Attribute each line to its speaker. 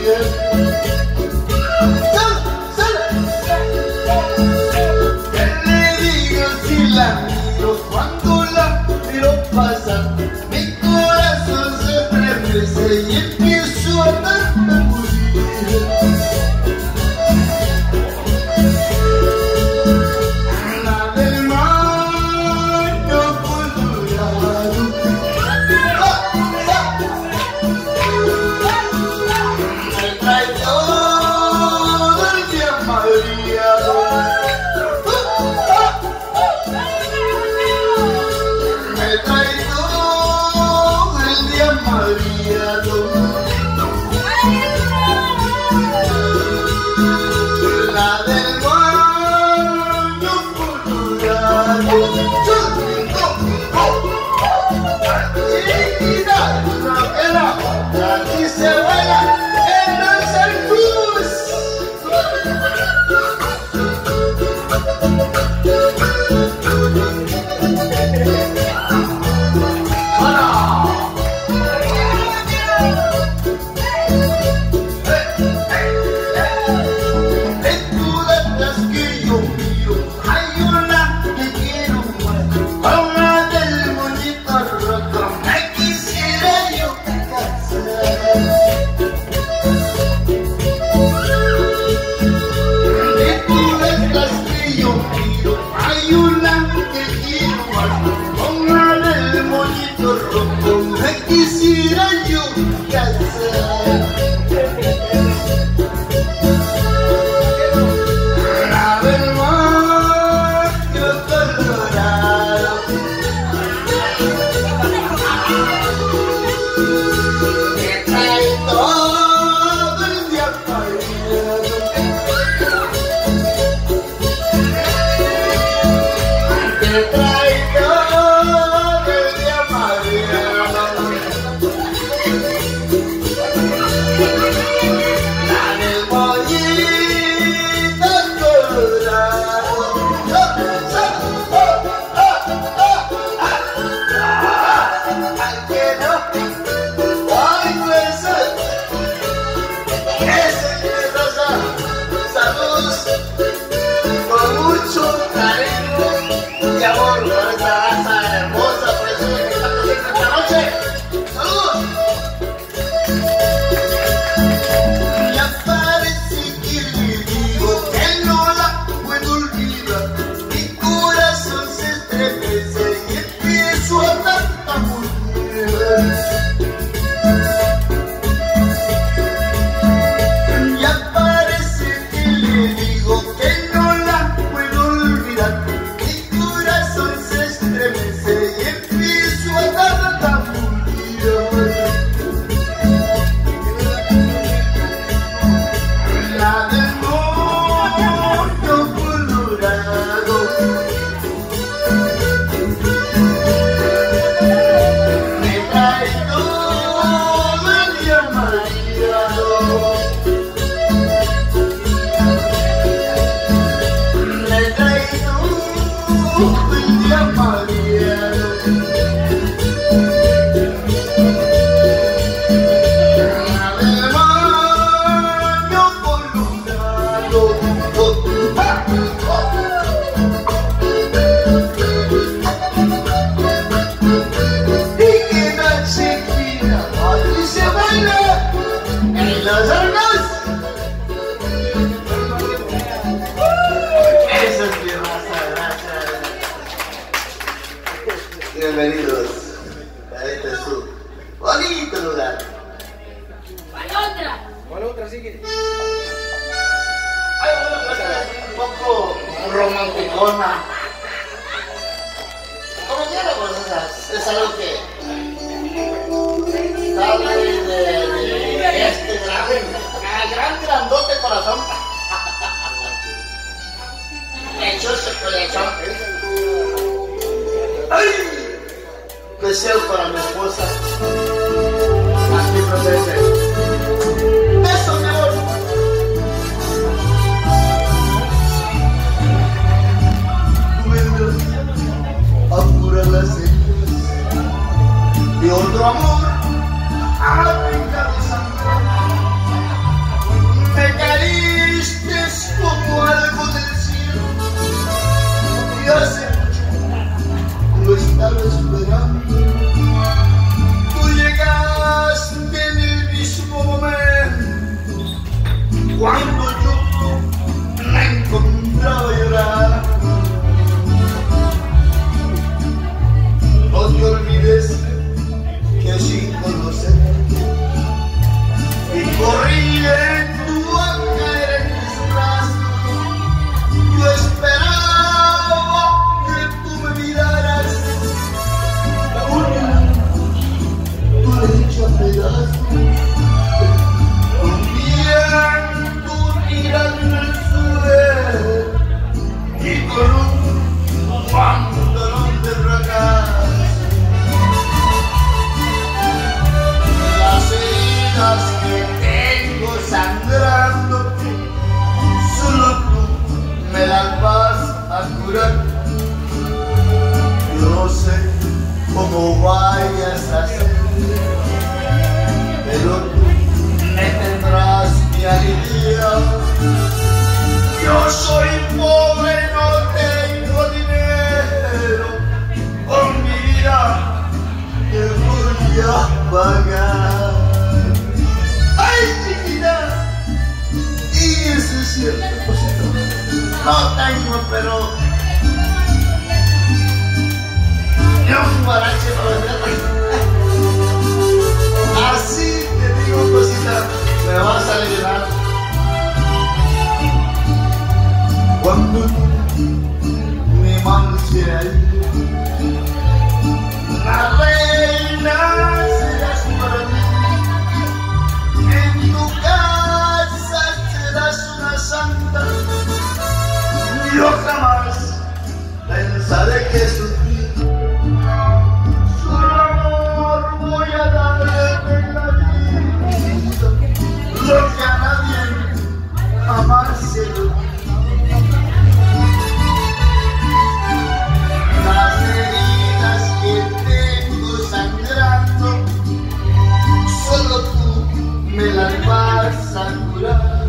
Speaker 1: Cuando la miro pasar, mi corazón se estremece y empiezo a darme morir. La del mayo colorado, me trae todo el día mareado. La del baño colorado, chiquita, la aquí se baila en los arcos. Hay una que quiero más, con la del moñito rojo, me quisiera yo casar. La del mayo colorado, que trae todo el día mareado. Me trae todo el día mareado. La del moñito colorado. Que no, ay, pues, ese rosa, saludos con mucho cariño y amor por esta raza hermosa, por eso me está presente esta noche. ¡Saludos! Ya parece que le digo que no la puedo olvidar. Mi corazón se estremece y empiezo a tartamudear. Ya parece que le digo que no la puedo olvidar. Mi corazón se estremece y empiezo a tartamudear. La del moño colorado, me trae todo el día mareado. Me trae todo el día mareado. La del baño colorado, y que la chiquita aquí se baila en los arcos. Eso es mi raza, gracias. Bienvenidos a este su bonito lugar.
Speaker 2: ¿Cuál otra sigue?
Speaker 1: Hay una cosa un poco romanticona. Como quiera, pues es algo que sale de este gran grandote corazón. Lechoso corazón. ¡Ay! Deseo para mi esposa. Aquí presente. Eso, mi amor. Apura las heridas de otro amor. hundiendo tira en el suelo y con un pantalón de fracaso. Las heridas que tengo sangrando, solo tú me las vas a curar. Yo no sé cómo vayas a hacer, pero tú me tendrás mi alegría. Yo soy pobre, no tengo dinero, con mi vida te voy a pagar. ¡Ay, chiquita! Y eso es cierto, cosito. No tengo, pero yo un guarache para venderla. Así te digo, cosita, me vas a ayudar. Cuando me marche ahí, la reina serás para mí. En tu casa serás una santa. Yo jamás pensaré que sufrí. Solo amor voy a darle en la vida, lo que a nadie jamás se lo di. Las heridas que tengo sangrando, solo tú me las vas a curar.